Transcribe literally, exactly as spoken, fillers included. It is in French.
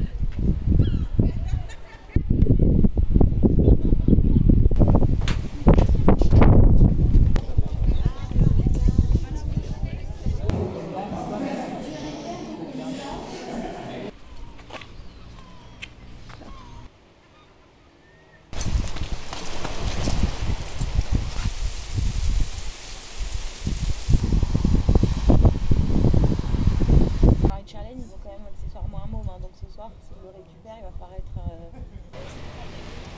Ils ont quand même accessoirement un môme, hein, donc ce soir, s'il le récupère, il va falloir être... Euh...